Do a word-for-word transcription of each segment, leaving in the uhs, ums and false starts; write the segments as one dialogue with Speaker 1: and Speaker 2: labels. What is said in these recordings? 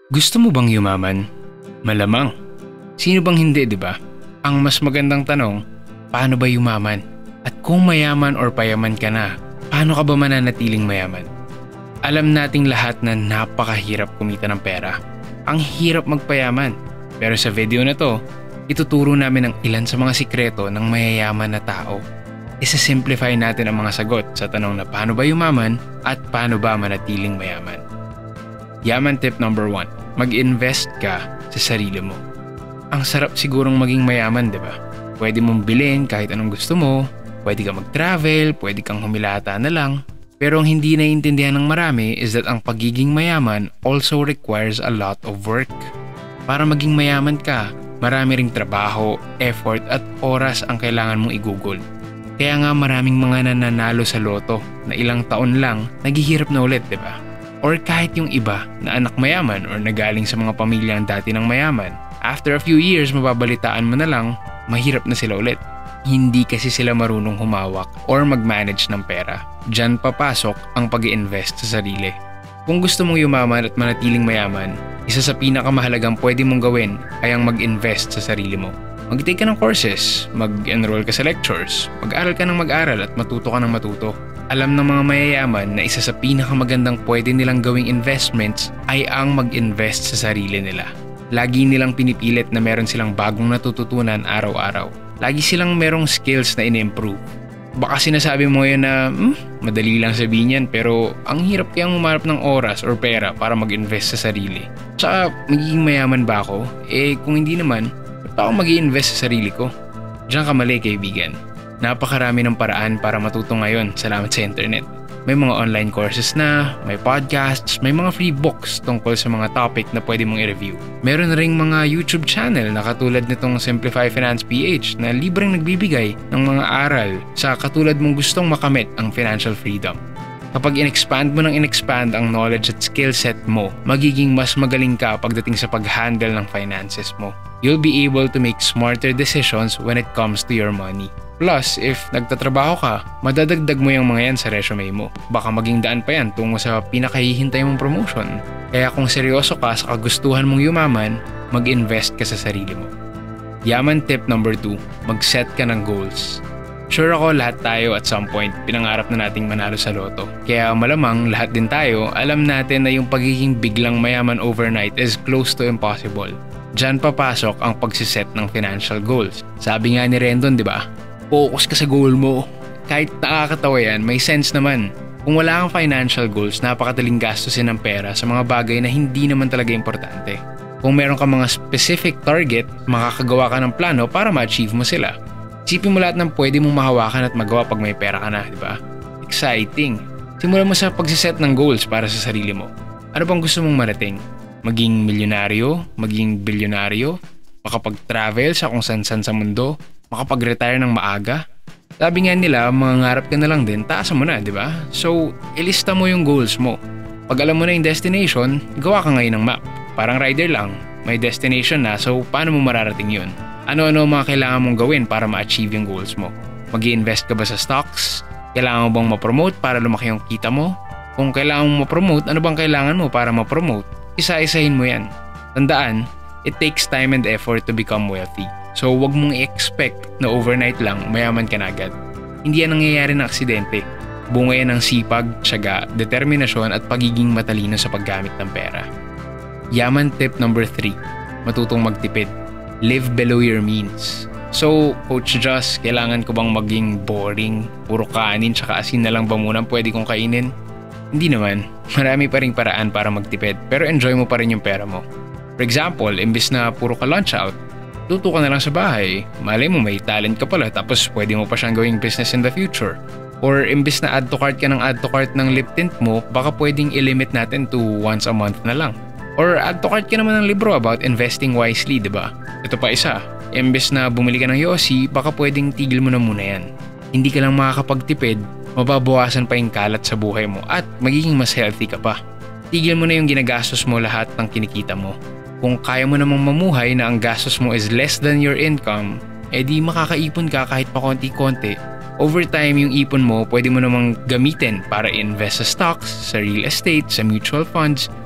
Speaker 1: Gusto mo bang yumaman? Malamang. Sino bang hindi, di ba? Ang mas magandang tanong, paano ba yumaman? At kung mayaman or payaman ka na, paano ka ba mananatiling mayaman? Alam nating lahat na napakahirap kumita ng pera. Ang hirap magpayaman. Pero sa video na to, ituturo namin ang ilan sa mga sikreto ng mayayaman na tao. Isa-simplify natin ang mga sagot sa tanong na paano ba yumaman at paano ba manatiling mayaman. Yaman tip number one, mag-invest ka sa sarili mo. Ang sarap sigurong maging mayaman, di ba? Pwede mong bilhin kahit anong gusto mo, pwede ka mag-travel, pwede kang humilata na lang. Pero ang hindi naiintindihan ng marami is that ang pagiging mayaman also requires a lot of work. Para maging mayaman ka, marami ring trabaho, effort at oras ang kailangan mong igugol. Kaya nga maraming mga nananalo sa loto na ilang taon lang naghihirap na ulit, di ba? Or kahit yung iba na anak mayaman or nagaling sa mga pamilyang dati ng mayaman, after a few years mababalitaan mo na lang, mahirap na sila ulit. Hindi kasi sila marunong humawak or mag-manage ng pera. Diyan papasok ang pag-i-invest sa sarili. Kung gusto mong yumaman at manatiling mayaman, isa sa pinakamahalagang pwede mong gawin ay ang mag-invest sa sarili mo. Mag-take ka ng courses, mag-enroll ka sa lectures, mag-aral ka ng mag-aral at matuto ka ng matuto. Alam ng mga mayayaman na isa sa pinakamagandang pwede nilang gawing investments ay ang mag-invest sa sarili nila. Lagi nilang pinipilit na meron silang bagong natututunan araw-araw. Lagi silang merong skills na in-improve. Baka sinasabi mo yun na, hmm, madali lang sabihin yan pero ang hirap kayang umarap ng oras or pera para mag-invest sa sarili. Tsaka magiging mayaman ba ako? Eh kung hindi naman, ba't ako mag-i-invest sa sarili ko? Diyan ka mali, kaibigan. Napakarami ng paraan para matuto ngayon salamat sa internet. May mga online courses na, may podcasts, may mga free books tungkol sa mga topic na pwede mong i-review. Meron ring mga YouTube channel na katulad nitong Simplify Finance P H na libreng nagbibigay ng mga aral sa katulad mong gustong makamit ang financial freedom. Kapag in-expand mo ng in-expand ang knowledge at skill set mo, magiging mas magaling ka pagdating sa pag-handle ng finances mo. You'll be able to make smarter decisions when it comes to your money. Plus, if nagtatrabaho ka, madadagdag mo yung mga yan sa resume mo. Baka maging daan pa yan tungo sa pinakahihintay mong promotion. Kaya kung seryoso ka sa kagustuhan mong yumaman, mag-invest ka sa sarili mo. Yaman tip number two, mag-set ka ng goals. Sure ako lahat tayo at some point pinangarap na nating manalo sa loto. Kaya malamang lahat din tayo alam natin na yung pagiging biglang mayaman overnight is close to impossible. Diyan papasok ang pagsiset ng financial goals. Sabi nga ni Rendon, di ba? Focus ka sa goal mo. Kahit nakakatawa yan, may sense naman. Kung wala kang financial goals, napakadaling gastusin ng pera sa mga bagay na hindi naman talaga importante. Kung meron ka mga specific target, makakagawa ka ng plano para ma-achieve mo sila. Isipin mo lahat ng pwede mong mahawakan at magawa pag may pera ka na, di ba? Exciting! Simulan mo sa pagsiset ng goals para sa sarili mo. Ano bang gusto mong marating? Maging milyonaryo? Maging bilyonaryo? Makapag-travel sa kung san-san sa mundo? Makapag-retire ng maaga? Sabi nga nila, mangarap ka na lang din, taasan mo na, di ba? So, ilista mo yung goals mo. Pag alam mo na yung destination, gawa ka ngayon ng map. Parang rider lang, may destination na, so paano mo mararating yun? Ano-ano mga kailangan mong gawin para ma-achieve yung goals mo? Mag-i-invest ka ba sa stocks? Kailangan mo bang ma-promote para lumaki yung kita mo? Kung kailangan mo ma-promote, ano bang kailangan mo para ma-promote? Isa-isahin mo yan. Tandaan, it takes time and effort to become wealthy. So wag mong i-expect na overnight lang mayaman ka na agad. Hindi yan nangyayari ng aksidente. Bunga yan ng sipag, tiyaga, determinasyon at pagiging matalino sa paggamit ng pera. Yaman tip number three, matutong magtipid. Live below your means. So, Coach Joss, kailangan ko bang maging boring? Puro kanin tsaka asin na lang ba muna pwede kong kainin? Hindi naman. Marami pa ring paraan para magtipid pero enjoy mo pa rin yung pera mo. For example, imbis na puro ka lunch out, luto ka na lang sa bahay. Malay mo may talent ka pala tapos pwede mo pa siyang gawing business in the future. Or imbis na add to cart ka ng add to cart ng lip tint mo, baka pwedeng i-limit natin to once a month na lang. Or add to cart ka naman ng libro about investing wisely, di ba? Ito pa isa, imbes na bumili ka ng Yossi, baka pwedeng tigil mo na muna yan. Hindi ka lang makakapagtipid, mababawasan pa yung kalat sa buhay mo at magiging mas healthy ka pa. Tigil mo na yung ginagastos mo lahat ng kinikita mo. Kung kaya mo namang mamuhay na ang gastos mo is less than your income, edi makakaipon ka kahit pa konti-konti. Over time, yung ipon mo pwede mo namang gamitin para invest sa stocks, sa real estate, sa mutual funds,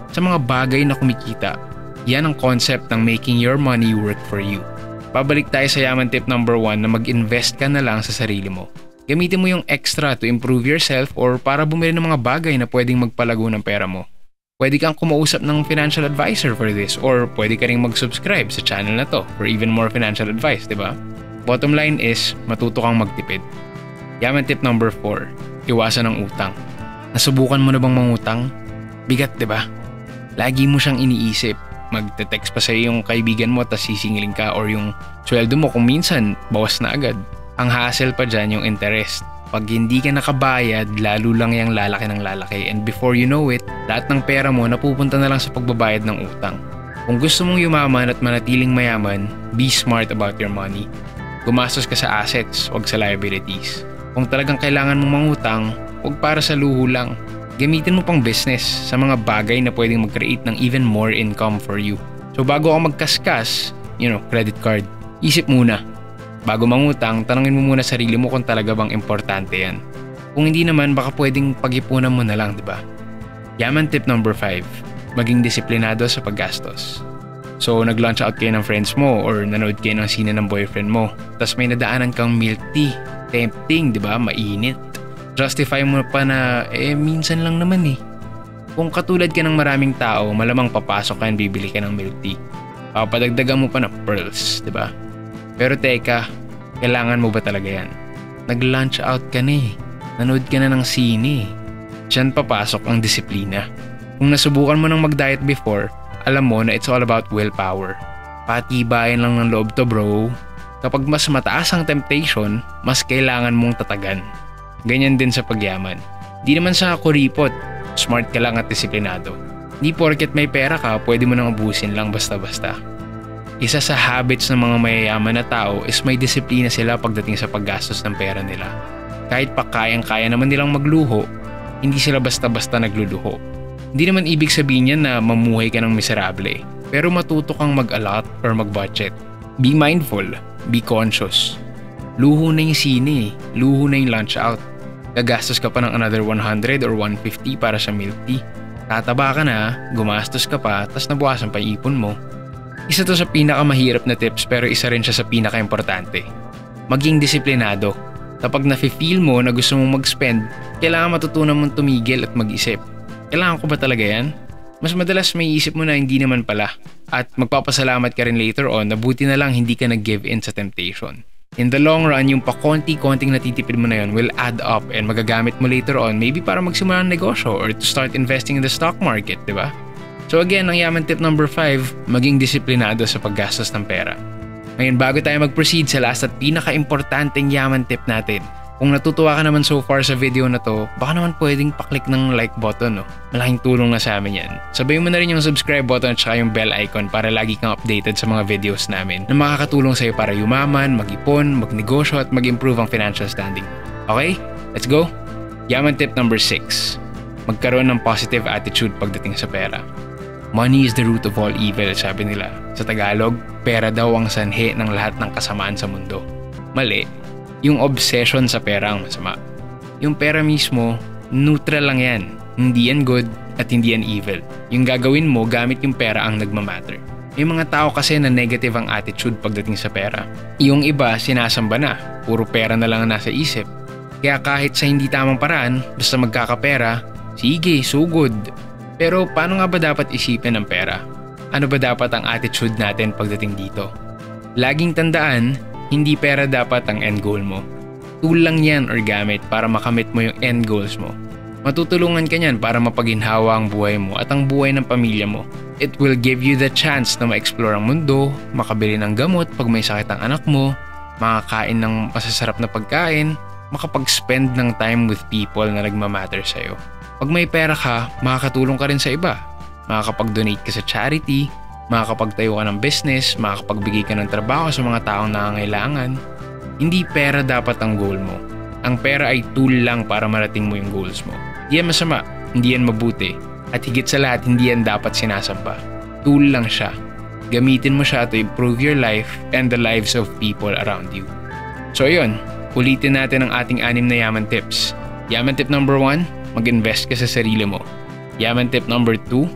Speaker 1: sa mga bagay na kumikita. Yan ang concept ng making your money work for you. Babalik tayo sa yaman tip number one na mag-invest ka na lang sa sarili mo. Gamitin mo yung extra to improve yourself or para bumili ng mga bagay na pwedeng magpalago ng pera mo. Pwede kang kumausap ng financial advisor for this or pwede ka ring mag-subscribe sa channel na to for even more financial advice, di ba? Bottom line is, matuto kang magtipid. Yaman tip number four, iwasan ang utang. Nasubukan mo na bang mangutang? Bigat, di ba? Lagi mo siyang iniisip. Magte-text pa sa'yo yung kaibigan mo tas sisingilin ka or yung sweldo mo kung minsan bawas na agad. Ang hassle pa dyan yung interest. Pag hindi ka nakabayad, lalo lang yung lalaki ng lalaki and before you know it, lahat ng pera mo napupunta na lang sa pagbabayad ng utang. Kung gusto mong yumaman at manatiling mayaman, be smart about your money. Gumastos ka sa assets, wag sa liabilities. Kung talagang kailangan mong mangutang, wag para sa luho lang. Gamitin mo pang business sa mga bagay na pwedeng mag-create ng even more income for you. So bago ka magkaskas, you know, credit card, isip muna. Bago mangutang, tanongin mo muna sarili mo kung talaga bang importante yan. Kung hindi naman, baka pwedeng pag-ipunan mo na lang, di ba? Yaman tip number five, maging disiplinado sa paggastos. So, nag-lunch out kayo ng friends mo or nanood kayo ng sine ng boyfriend mo, tas may nadaanan kang milk tea. Tempting, di ba? Mainit. Justify mo pa na, eh, minsan lang naman eh. Kung katulad ka ng maraming tao, malamang papasok ka and bibili ka ng milk tea. Papadagdagan mo pa ng pearls, di ba? Pero teka, kailangan mo ba talaga yan? Nag-lunch out ka na eh. Nanood ka na ng sine eh. Diyan papasok ang disiplina. Kung nasubukan mo nang mag-diet before, alam mo na it's all about willpower. Patibayan lang ng loob to, bro. Kapag mas mataas ang temptation, mas kailangan mong tatagan. Ganyan din sa pagyaman. Di naman sa kuripot, smart ka lang at disiplinado. Di porket may pera ka, pwede mo nang abusin lang basta-basta. Isa sa habits ng mga mayayaman na tao is may disiplina sila pagdating sa paggastos ng pera nila. Kahit pa kayang-kaya naman nilang magluho, hindi sila basta-basta nagluluho. Hindi naman ibig sabihin yan na mamuhay ka ng miserable, pero matuto kang mag-allot or mag-budget. Be mindful, be conscious. Luho na yung sine, luho na yung lunch out. Gagastos ka pa ng another one hundred or one fifty para sa milk tea. Tataba ka na, gumastos ka pa, tas nabukasan pa yung ipon mo. Isa to sa pinakamahirap na tips pero isa rin siya sa pinaka-importante. Maging disiplinado. Kapag nafe-feel mo na gusto mong mag-spend, kailangan matutunan mong tumigil at mag-isip. Kailangan ko ba talaga yan? Mas madalas may isip mo na hindi naman pala. At magpapasalamat ka rin later on na buti na lang hindi ka nag-give in sa temptation. In the long run, yung pakonti-konting natitipid mo na yun will add up and magagamit mo later on maybe para magsimula ng negosyo or to start investing in the stock market, di ba? So again, ang yaman tip number five, maging disiplinado sa paggastos ng pera. Ngayon, bago tayo mag-proceed sa last at pinaka-importanteng yaman tip natin, kung natutuwa ka naman so far sa video na to, baka naman pwedeng paklik ng like button, no? Malaking tulong na sa amin yan. Sabayin mo na rin yung subscribe button at saka yung bell icon para lagi kang updated sa mga videos namin na makakatulong sa'yo para yumaman, mag-ipon, magnegosyo at mag-improve ang financial standing. Okay? Let's go! Yaman tip number six, magkaroon ng positive attitude pagdating sa pera. Money is the root of all evil, sabi nila. Sa Tagalog, pera daw ang sanhi ng lahat ng kasamaan sa mundo. Mali. Yung obsession sa pera ang masama. Yung pera mismo, neutral lang yan. Hindi yan good at hindi yan evil. Yung gagawin mo gamit yung pera ang nagmamatter. May mga tao kasi na negative ang attitude pagdating sa pera. Yung iba, sinasamba na. Puro pera na lang ang nasa isip. Kaya kahit sa hindi tamang paraan, basta magkakapera, sige, so good. Pero paano nga ba dapat isipin ang pera? Ano ba dapat ang attitude natin pagdating dito? Laging tandaan, hindi pera dapat ang end goal mo. Tool lang yan or gamit para makamit mo yung end goals mo. Matutulungan ka niyan para mapaginhawa ang buhay mo at ang buhay ng pamilya mo. It will give you the chance na ma-explore ang mundo, makabili ng gamot pag may sakit ang anak mo, makakain ng masasarap na pagkain, makapag-spend ng time with people na nagmamatter sa'yo. Pag may pera ka, makakatulong ka rin sa iba. Makakapag-donate ka sa charity, makakapagtayo ka ng business, makakapagbigay ka ng trabaho sa mga taong nangangailangan. Hindi pera dapat ang goal mo. Ang pera ay tool lang para marating mo yung goals mo. Hindi yan masama, hindi yan mabuti. At higit sa lahat, hindi yan dapat sinasamba. Tool lang siya. Gamitin mo siya to improve your life and the lives of people around you. So ayun, ulitin natin ang ating anim na yaman tips. Yaman tip number one, mag-invest ka sa sarili mo. Yaman tip number two,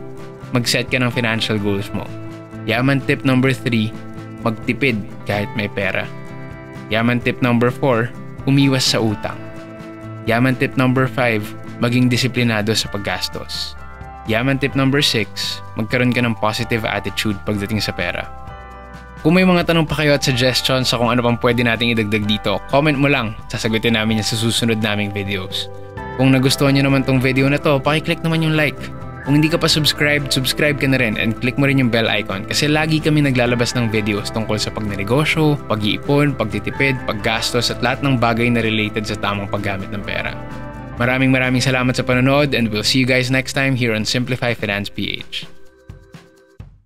Speaker 1: mag-set ka ng financial goals mo. Yaman tip number three, magtipid kahit may pera. Yaman tip number four, umiwas sa utang. Yaman tip number five, maging disiplinado sa paggastos. Yaman tip number six, magkaroon ka ng positive attitude pagdating sa pera. Kung may mga tanong pa kayo at suggestions sa kung ano pang pwede nating idagdag dito, comment mo lang, sasagutin namin yan sa susunod naming videos. Kung nagustuhan nyo naman tong video na to, pakiclick naman yung like. Kung hindi ka pa subscribed, subscribe ka na rin and click mo rin yung bell icon kasi lagi kami naglalabas ng videos tungkol sa pagnenegosyo, pag-iipon, pagtitipid, paggastos at lahat ng bagay na related sa tamang paggamit ng pera. Maraming maraming salamat sa panonood and we'll see you guys next time here on Simplify Finance P H.